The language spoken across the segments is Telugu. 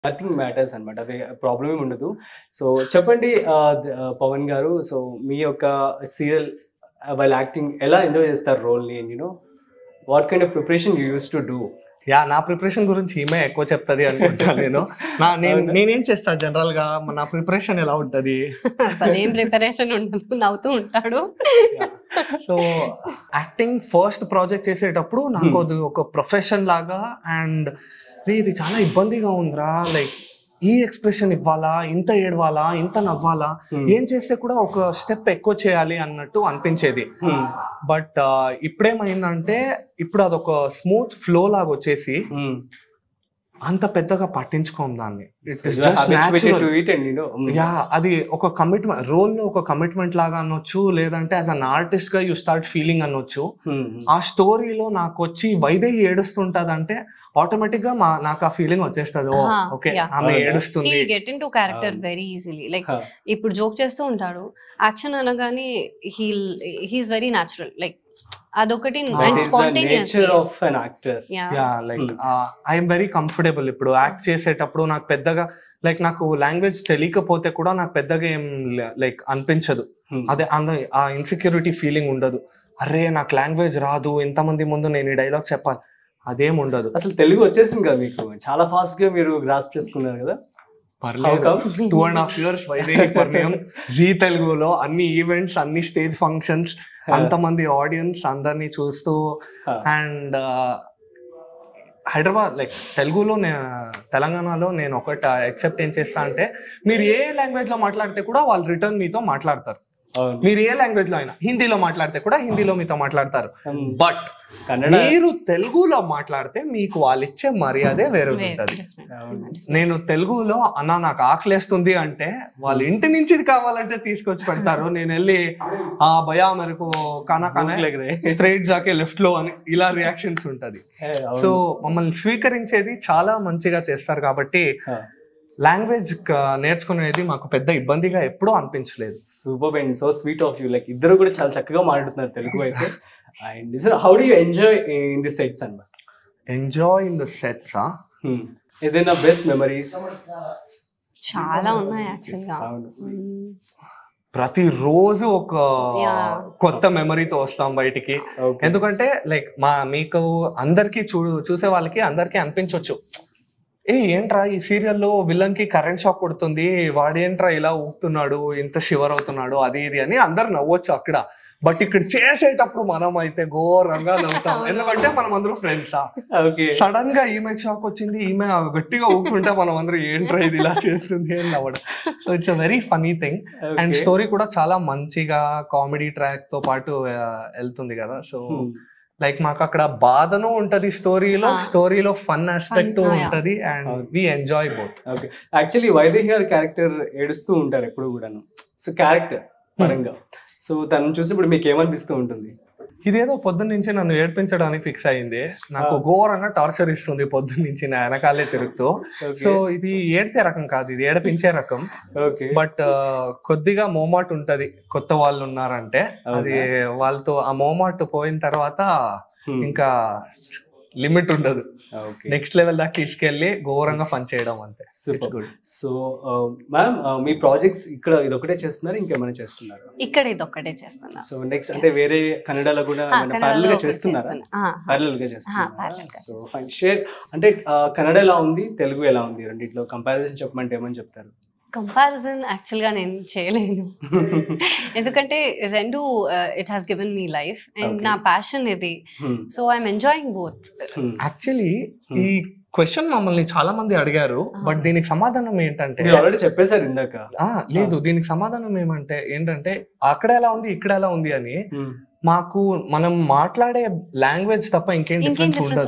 నథింగ్ మ్యాటర్స్ అనమాట, అదే ప్రాబ్లం ఏమి ఉండదు. సో చెప్పండి పవన్ గారు, సో మీ యొక్క సీరియల్ వైల్ యాక్టింగ్ ఎలా ఎంజాయ్ చేస్తారు రోల్ని, and what kind of preparation you use to do? నా ప్రిపరేషన్ గురించి ఈమె ఎక్కువ చెప్తుంది అనుకుంటాను. నేనేం చేస్తా జనరల్ గా, నా ప్రిపరేషన్ ఎలా ఉంటది? అసలు ఏం ప్రిపరేషన్ ఉండదు, నవ్వుతూ ఉంటాడు. సో యాక్టింగ్ ఫస్ట్ ప్రాజెక్ట్ చేసేటప్పుడు నాకు అది ఒక ప్రొఫెషన్ లాగా, అండ్ ఇది చాలా ఇబ్బందిగా ఉందిరా, లైక్ ఈ ఎక్స్ప్రెషన్ ఇవ్వాలా, ఇంత ఏడవాలా, ఇంత నవ్వాలా, ఏం చేస్తే కూడా ఒక స్టెప్ ఎక్కువ చేయాలి అన్నట్టు అనిపించేది. బట్ ఇప్పుడేమైందంటే ఇప్పుడు అదొక స్మూత్ ఫ్లో లాగా వచ్చేసి అంత పెద్దగా పట్టించుకోం దాన్ని. It is just natural. అది ఒక కమిట్మెంట్, రోల్ లో ఒక కమిట్మెంట్ లాగా అనొచ్చు, లేదంటే యాజ్ అన్ ఆర్టిస్ట్ గా యూ స్టార్ట్ ఫీలింగ్ అనొచ్చు. ఆ స్టోరీలో నాకు వచ్చి వైదేహి ఏడుస్తుంటది అంటే ఆటోమేటిక్ గా నాకు ఆ ఫీలింగ్ వచ్చేస్తుంది. ఓకే, ఆమె ఏడుస్తుంది. Get into character very easily. Like ఇప్పుడు జోక్ చేస్తూ ఉంటాడు, యాక్షన్ అనగానే హీస్ వెరీ న్యాచురల్. లైక్ అదొకటి ఐఎమ్ వెరీ కంఫర్టబుల్. ఇప్పుడు యాక్ట్ చేసేటప్పుడు నాకు పెద్దగా నాకు లాంగ్వేజ్ తెలియకపోతే కూడా నాకు పెద్దగా ఏం లైక్ అనిపించదు. అదే ఆ ఇన్సెక్యూరిటీ ఫీలింగ్ ఉండదు. అరే నాకు లాంగ్వేజ్ రాదు, ఇంతమంది ముందు నేను ఈ డైలాగ్ చెప్పాలి, అదేం ఉండదు. అసలు తెలుగు వచ్చేసింది కదా మీకు, చాలా ఫాస్ట్ గా మీరు గ్రాస్ప్ చేసుకున్నారు కదా. పర్లేదు, 2.5 years వైదేహి పరిణయం జీ తెలుగులో అన్ని ఈవెంట్స్, అన్ని స్టేజ్ ఫంక్షన్స్, అంతమంది ఆడియన్స్ అందరినీ చూస్తూ, అండ్ హైదరాబాద్ లైక్ తెలుగులో తెలంగాణలో నేను ఒకటి ఎక్సెప్ట్ ఏం చేస్తా అంటే, మీరు ఏ లాంగ్వేజ్ లో మాట్లాడితే కూడా వాళ్ళు రిటర్న్ మీతో మాట్లాడతారు. మీరు ఏ లాంగ్వేజ్ లో అయినా, హిందీలో మాట్లాడితే కూడా హిందీలో మీతో మాట్లాడతారు. బట్ మీరు తెలుగులో మాట్లాడితే మీకు వాళ్ళు ఇచ్చే మర్యాదే వేరే ఉంటది. నేను తెలుగులో అన్నా నాకు ఆకలేస్తుంది అంటే వాళ్ళు ఇంటి నుంచి కావాలంటే తీసుకొచ్చి పెడతారు. నేను వెళ్ళి ఆ భయా మెరకు కానా కానా స్ట్రైట్ జాకే లెఫ్ట్ లో అని ఇలా రియాక్షన్స్ ఉంటది. సో మమ్మల్ని స్వీకరించేది చాలా మంచిగా చేస్తారు కాబట్టి లాంగ్వేజ్ నేర్చుకునేది మాకు పెద్ద ఇబ్బందిగా ఎప్పుడూ అనిపించలేదు. Super and so sweet of you. Like ఇద్దరు కూడా చాలా చక్కగా మాట్లాడుతున్నారు తెలుగు అయితే. And how do you enjoy in the sets అన్నమాట? ఎంజాయ్ ఇన్ ది సెట్స్ ఏదైనా బెస్ట్ మెమరీస్? చాలా ఉన్నాయి యాక్చువల్గా. ప్రతిరోజు ఒక కొత్త మెమరీతో వస్తాం బయటికి. ఎందుకంటే లైక్ మీకు అందరికి చూసే వాళ్ళకి అందరికి అనిపించవచ్చు, ఏంట్రా ఈ సీరియల్లో విలన్ కి కరెంట్ షాక్ కొడుతుంది, వాడేంట్రా ఇలా ఊపుతున్నాడు, ఇంత షివర్ అవుతున్నాడు, అది ఇది అని అందరు నవ్వచ్చు అక్కడ. బట్ ఇక్కడ చేసేటప్పుడు మనం అయితే ఘోరంగా నవ్వుతాం. ఎందుకంటే మనం అందరూ ఫ్రెండ్సా. సడన్ గా ఈమె షాక్ వచ్చింది, ఈమె గట్టిగా ఊపుకుంటే మనం అందరూ ఏంట్రా ఇది ఇలా చేస్తుంది అని నవ్వడం. So it's a very funny thing. And story కూడా చాలా మంచిగా కామెడీ ట్రాక్ తో పాటు వెళ్తుంది కదా. సో లైక్ మాకు అక్కడ బాధను ఉంటది స్టోరీలో ఫన్ ఆస్పెక్ట్ ఉంటది, and we enjoy both. Okay, actually Vaidehi గారి క్యారెక్టర్ ఏడుస్తూ ఉంటారు ఎప్పుడు కూడాను, సో క్యారెక్టర్ పరంగా. సో తను చూసి ఇప్పుడు మీకు ఏమనిపిస్తూ ఉంటుంది? ఇదేదో పొద్దున్న నుంచి నన్ను ఏడ్పించడానికి ఫిక్స్ అయింది. నాకు ఘోరంగా టార్చర్ ఇస్తుంది పొద్దున్న నుంచి నా వెనకాలే తిరుగుతూ. సో ఇది ఏడ్చే రకం కాదు, ఇది ఏడిపించే రకం. బట్ కొద్దిగా మోమాట్ ఉంటది కొత్త వాళ్ళు ఉన్నారంటే. అది వాళ్ళతో ఆ మోమాట్ పోయిన తర్వాత ఇంకా లిమిట్ ఉండదు. నెక్స్ట్ లెవెల్ దాకా తీసుకెళ్లి ఘోరంగా పని చేయడం అంతే. సూపర్. సో మ్యామ్, మీ ప్రాజెక్ట్స్ ఇక్కడ ఇదొకటే చేస్తున్నారు, ఇంకేమైనా చేస్తున్నారు? ఇక్కడ ఇదొకటే చేస్తున్నా. సో నెక్స్ట్ అంటే వేరే కన్నడలో కూడా ప్యారలల్ గా చేస్తున్నారా? ప్యారలల్ గా చేస్తున్నారా? So fine. షేర్ అంటే కన్నడ ఎలా ఉంది, తెలుగు ఎలా ఉంది, రెండిట్లో కంపారిజన్ చెప్పమంటే ఏమని చెప్తారు? కంపారిజన్ యాక్చువల్గా నేను చేయలేను, ఎందుకంటే రెండు it has given me life and నా ప్యాషన్ ఇది. So I'm enjoying both. Actually ఈ క్వశ్చన్ మమ్మల్ని చాలా మంది అడిగారు, బట్ దీనికి సమాధానం ఏంటంటే ఆల్రెడీ చెప్పేశారు ఇందాక. లేదు, దీనికి సమాధానం ఏంటంటే అక్కడ ఎలా ఉంది ఇక్కడ ఎలా ఉంది అని. మాకు మనం మాట్లాడే లాంగ్వేజ్ తప్ప ఇంకేం డిఫరెన్స్ ఉండదు.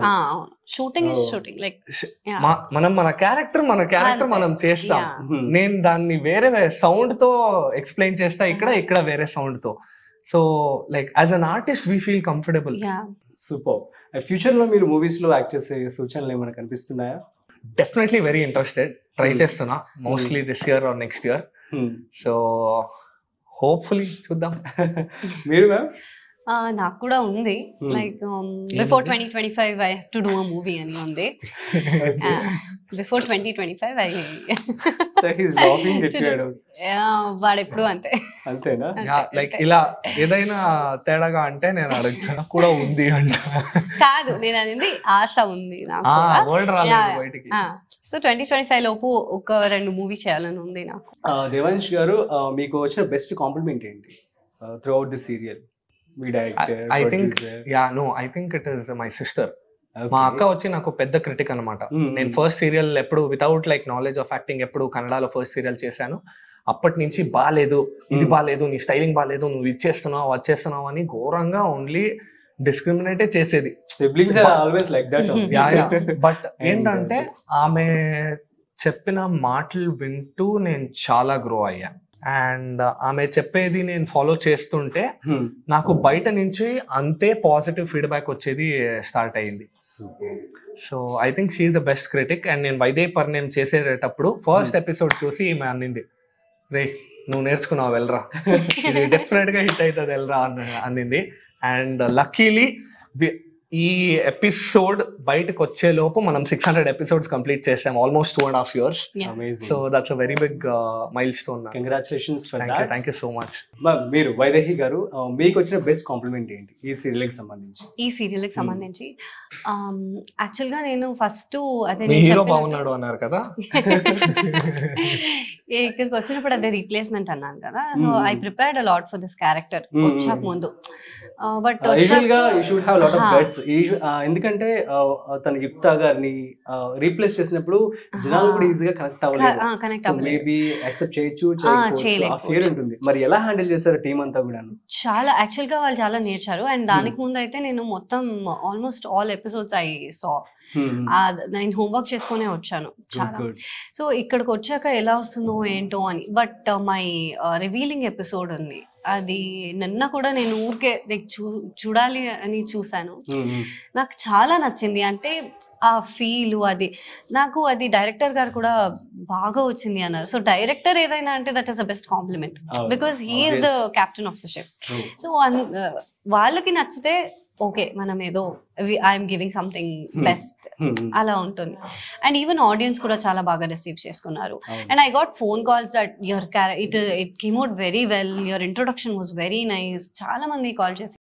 మనం మన క్యారెక్టర్ మనం చేస్తాం. నేను దాన్ని వేరే సౌండ్ తో ఎక్స్ప్లెయిన్ చేస్తా, ఇక్కడ వేరే సౌండ్ తో. So like as an artist we feel comfortable. Super. Future లో మీరు మూవీస్ లో యాక్ట్ చేసే సూచనలు ఏమైనా కనిపిస్తున్నాయా? Definitely very interested. ట్రై చేస్తున్నా, mostly this year or next year. So hopefully చూద్దాం. మీరు మ్యామ్? నాకు కూడా ఉంది, like before 2025 I have to do a movie అని ఉంది. బిఫోర్ 2025 ఐ వాడు ఎప్పుడు అంతే. అంతేనా? లైక్ ఇలా ఏదైనా తేడాగా అంటే నేను అడుగుతాను కూడా ఉంది అంట. కాదు, నేను అనేది ఆశ ఉంది నాకు. సో 2025 లోపు ఒక 2 మూవీ చేయాలని ఉంది నాకు. దేవాంశ్ గారు, మీకు వచ్చిన బెస్ట్ కాంప్లిమెంట్ ఏంటి త్రూ అవుట్ ది సీరియల్? మీ director, I think it is my sister. మా అక్క వచ్చి నాకు పెద్ద క్రిటిక్ అనమాట. నేను ఫస్ట్ సీరియల్ ఎప్పుడు without like knowledge of acting ఎప్పుడు కన్నడలో ఫస్ట్ సీరియల్ చేశాను. అప్పటి నుంచి బాలేదు, ఇది బాలేదు, నీ స్టైలింగ్ బాలేదు, నువ్వు ఇచ్చేస్తున్నావు వచ్చేస్తున్నావు అని ఘోరంగా ఓన్లీ డిస్క్రిమినేటే చేసేది. Siblings are always like that. But ఏంటంటే ఆమె చెప్పిన మాటలు వింటూ నేను చాలా గ్రో అయ్యా. అండ్ ఆమె చెప్పేది నేను ఫాలో చేస్తుంటే నాకు బయట నుంచి అంతే పాజిటివ్ ఫీడ్బ్యాక్ వచ్చేది స్టార్ట్ అయ్యింది. So I think she is the best critic. And నేను వైదేహి పరిణయం చేసేటప్పుడు ఫస్ట్ ఎపిసోడ్ చూసి ఈమె అన్నింది, రే నువ్వు నేర్చుకున్నావు వెళ్ళరా, ఇది డెఫినెట్ గా హిట్ అవుతుంది వెళ్ళరా అన్నింది. అండ్ లక్కీలీ ఈ ఎపిసోడ్ బయటకు వచ్చే లోపు మనం 600 ఎపిసోడ్స్ కంప్లీట్ చేసాం, almost 2.5 years. So that's a very big milestone. Congratulations for that. Thank you so much. మీరు వైదేహి గారు, మీకు వచ్చిన బెస్ట్ కాంప్లిమెంట్ ఏంటి ఈ సీరియల్ కి సంబంధించి? ఈ సీరియల్ కి సంబంధించి యాక్చువల్ గా నేను ఫస్ట్ అదే హీరో బాగున్నాడు అన్నారు కదా, ఇక్కడికి వచ్చినప్పుడు అదే రీప్లేస్మెంట్ అన్నాను కదా. So I prepared a lot for this character వచ్చాక ముందు. బట్ యూజువల్ గా you should have lot of guts. ఎందుకంటే తన యుక్తా గారిని రీప్లేస్ చేసినప్పుడు జనాలు కూడా ఈజీగా కనెక్ట్ అవ్వలేదు. మేబీ యాక్సెప్ట్ చేయొచ్చు, ఆ ఫియర్ ఉంటుంది. మరి ఎలా హ్యాండిల్ చేశారు టీం అంతా కూడా? చాలా యాక్చువల్ గా వాళ్ళు చాలా నేర్చారు. అండ్ దానికి ముందు అయితే నేను మొత్తం almost all episodes I saw. నేను హోంవర్క్ చేసుకునే వచ్చాను చాలా. సో ఇక్కడికి వచ్చాక ఎలా వస్తుందో ఏంటో అని. బట్ మై రివీలింగ్ ఎపిసోడ్ ఉంది, అది నిన్న కూడా నేను ఊరికే చూడాలి అని చూసాను. నాకు చాలా నచ్చింది. అంటే ఆ ఫీల్ అది నాకు, అది డైరెక్టర్ గారు కూడా బాగా వచ్చింది అన్నారు. సో డైరెక్టర్ ఏదైనా అంటే that is the best compliment, because he is the captain of the ship. So వాళ్ళకి నచ్చితే ఓకే, మనం ఏదో ఐఎమ్ గివింగ్ సంథింగ్ బెస్ట్ అలా ఉంటుంది. అండ్ ఈవెన్ ఆడియన్స్ కూడా చాలా బాగా రిసీవ్ చేసుకున్నారు. And I got phone calls that your it came out very well, your introduction was very nice. చాలా మంది కాల్ చేసి